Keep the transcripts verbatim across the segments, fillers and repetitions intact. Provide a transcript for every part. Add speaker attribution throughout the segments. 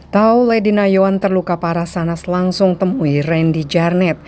Speaker 1: Tahu Lady Nayawan terluka parah, Sanas langsung temui Randy Jarnet.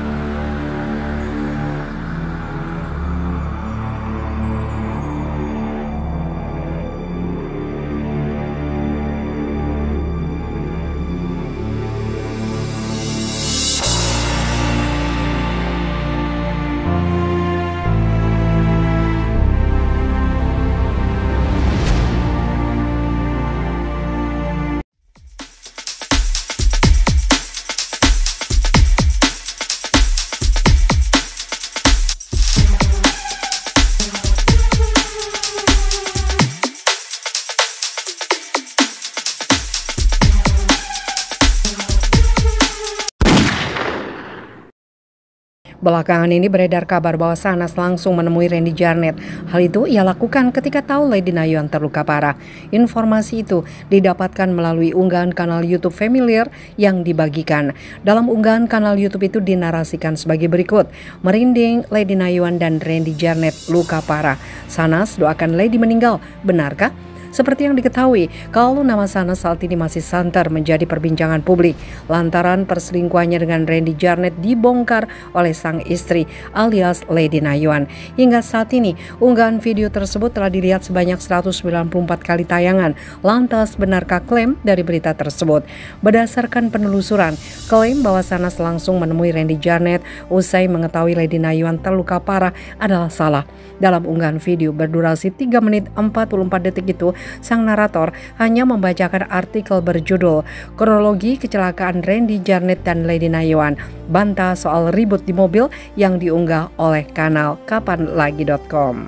Speaker 1: Belakangan ini beredar kabar bahwa Sanas langsung menemui Randy Jarnet. Hal itu ia lakukan ketika tahu Lady Nayawan terluka parah. Informasi itu didapatkan melalui unggahan kanal YouTube Familiar yang dibagikan. Dalam unggahan kanal YouTube itu dinarasikan sebagai berikut. Merinding, Lady Nayawan dan Randy Jarnet luka parah. Sanas doakan Lady meninggal. Benarkah? Seperti yang diketahui, kalau nama Sanas saat ini masih santer menjadi perbincangan publik lantaran perselingkuhannya dengan Randy Jarnet dibongkar oleh sang istri alias Lady Nayawan. Hingga saat ini, unggahan video tersebut telah dilihat sebanyak seratus sembilan puluh empat kali tayangan. Lantas, benarkah klaim dari berita tersebut? Berdasarkan penelusuran, klaim bahwa Sanas langsung menemui Randy Jarnet usai mengetahui Lady Nayawan terluka parah adalah salah. Dalam unggahan video berdurasi tiga menit empat puluh empat detik itu, sang narator hanya membacakan artikel berjudul Kronologi Kecelakaan Randy Jarnet dan Lady Nayawan, bantah soal ribut di mobil yang diunggah oleh kanal kapan lagi dot com.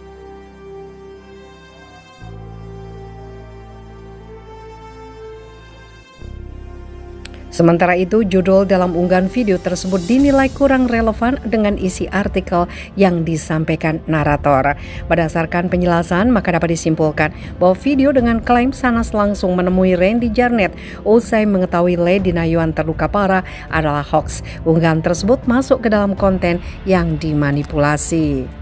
Speaker 1: Sementara itu, judul dalam unggahan video tersebut dinilai kurang relevan dengan isi artikel yang disampaikan narator. Berdasarkan penjelasan, maka dapat disimpulkan bahwa video dengan klaim Sanas langsung menemui Randy Jarnet usai mengetahui Lady Nayawan terluka parah adalah hoax. Unggahan tersebut masuk ke dalam konten yang dimanipulasi.